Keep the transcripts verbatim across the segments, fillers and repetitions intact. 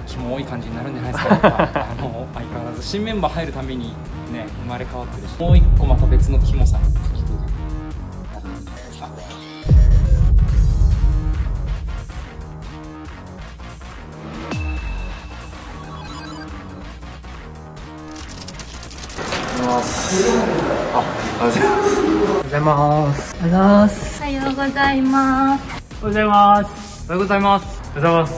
キモい感じになるんじゃないですか。あの相変わらず新メンバー入るたびにね生まれ変わってるし、もう一個また別のキモさ夏季空間になるんじゃないですか。 おはようございます。 おはようございます。おはようございます。 おはようございます。おはようございます。 おはようございます。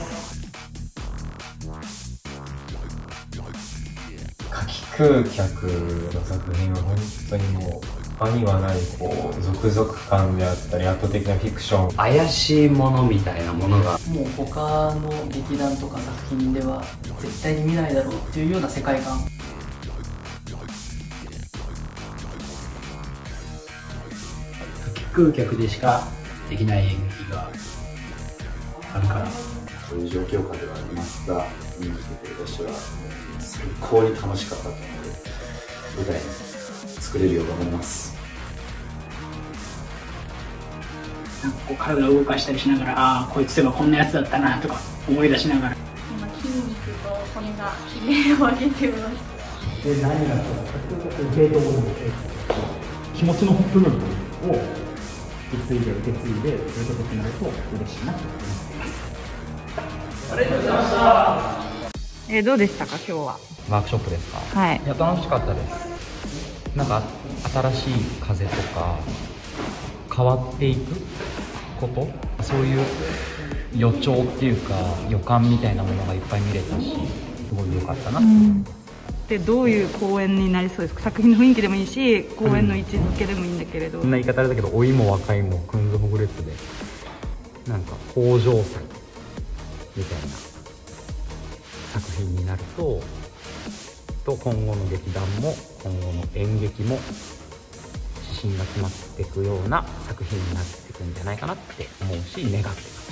夏季空客の作品は本当にもう他にはないこう続々感であったり圧倒的なフィクション、 怪しいものみたいなものがもう他の劇団とか作品では絶対に見ないだろうっていうような世界観。 空客でしかできない演劇があるから、 そういう状況下ではありますが、見に来てくれた人は最高に楽しかったと思うので、舞台に作れるよう頑張ります。 なんかこう体を動かしたりしながら、ああこいつとかこんなやつだったなとか思い出しながら、 今筋肉と骨が悲鳴を上げてます。 で何がそうか、ゲートボールの気持ちの部分を引き継いで受け継いでそういうことになると嬉しいなと思っています。 ありがとうございました。えー、どうでしたか今日は。 ワークショップですか。 はい。 いや楽しかったです。なんか新しい風とか変わっていくこと、そういう予兆っていうか予感みたいなものがいっぱい見れたし、すごい良かったな。うん、 でどういう公演になりそうですか。作品の雰囲気でもいいし、公演の位置づけでもいいんだけれど。 そんな言い方あれだけど、老いも若いもくんずほぐれつで、なんか向上祭みたいな作品になると、と今後の劇団も今後の演劇も指針が決まっていくような作品になっていくんじゃないかなって思うし、願ってます。